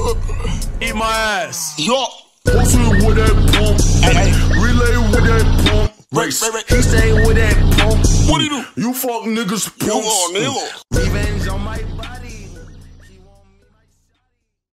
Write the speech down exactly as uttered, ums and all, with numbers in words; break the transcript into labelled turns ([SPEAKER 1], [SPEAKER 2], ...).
[SPEAKER 1] Eat my ass.
[SPEAKER 2] Yo.
[SPEAKER 3] Posted with that pump.
[SPEAKER 2] Hey, hey.
[SPEAKER 3] Relay with that pump.
[SPEAKER 2] Race, race, race.
[SPEAKER 3] He stay with that pump.
[SPEAKER 2] What do you do?
[SPEAKER 3] You fuck niggas pumps.
[SPEAKER 2] You on, nigga.
[SPEAKER 3] Revenge on my body.